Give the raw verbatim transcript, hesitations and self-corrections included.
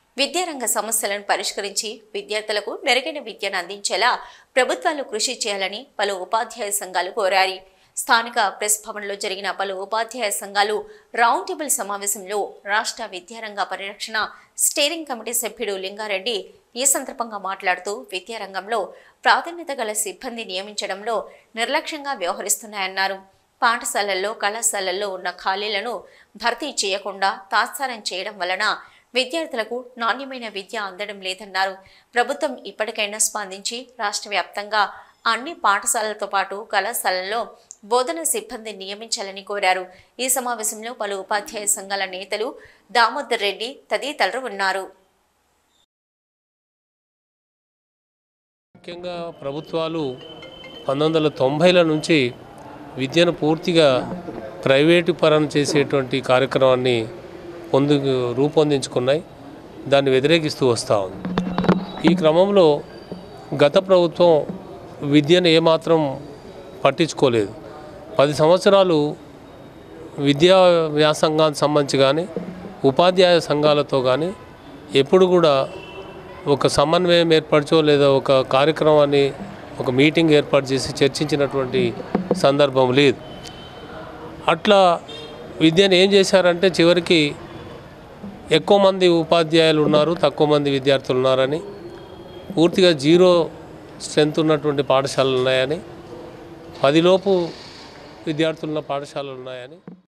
విద్యారంగ సమస్యలను పరిష్కరించి విద్యార్థులకు మెరుగైన విద్యను అందించేలా ప్రభుత్వాలు కృషి చేయాలని పలు ఉపాధ్యాయ సంఘాలు కోరారు. స్థానిక ప్రెస్ భవన్లో జరిగిన పలు ఉపాధ్యాయ సంఘాలు రౌండ్ టేబుల్ సమావేశంలో రాష్ట్ర విద్యారంగ పరిరక్షణ స్టీరింగ్ కమిటీ సభ్యుడు లింగారెడ్డి ఈ సందర్భంగా మాట్లాడుతూ విద్యారంగంలో ప్రాధాన్యత గల సిబ్బంది నియమించడంలో నిర్లక్ష్యంగా వ్యవహరిస్తున్నాయన్నారు. పాఠశాలల్లో కళాశాలల్లో ఉన్న ఖాళీలను భర్తీ చేయకుండా తాత్సారం చేయడం వలన విద్యార్థులకు నాణ్యమైన విద్య అందడం లేదన్నారు. ప్రభుత్వం ఇప్పటికైనా స్పందించి రాష్ట్ర వ్యాప్తంగా అన్ని పాఠశాలలతో పాటు కళాశాలల్లో బోధన సిబ్బంది నియమించాలని కోరారు. ఈ సమావేశంలో పలు ఉపాధ్యాయ సంఘాల నేతలు దామోదర్ రెడ్డి తదితరులు ఉన్నారు. ముఖ్యంగా ప్రభుత్వాలు పంతొమ్మిది వందల తొంభైల నుంచి విద్యను పూర్తిగా ప్రైవేటు పరం చేసేటువంటి కార్యక్రమాన్ని పొందు రూపొందించుకున్నాయి. దాన్ని వ్యతిరేకిస్తూ వస్తూ ఉంది. ఈ క్రమంలో గత ప్రభుత్వం విద్యను ఏమాత్రం పట్టించుకోలేదు. పది సంవత్సరాలు విద్యా వ్యాసంగానికి సంబంధించి కానీ ఉపాధ్యాయ సంఘాలతో కానీ ఎప్పుడు కూడా ఒక సమన్వయం ఏర్పరచో లేదా ఒక కార్యక్రమాన్ని ఒక మీటింగ్ ఏర్పాటు చేసి చర్చించినటువంటి సందర్భం లేదు. అట్లా విద్యను ఏం చేశారంటే చివరికి ఎక్కువ మంది ఉపాధ్యాయులు ఉన్నారు, తక్కువ మంది విద్యార్థులు ఉన్నారని, పూర్తిగా జీరో స్ట్రెంత్ ఉన్నటువంటి పాఠశాలలు ఉన్నాయని, పదిలోపు విద్యార్థులున్న పాఠశాలలు ఉన్నాయని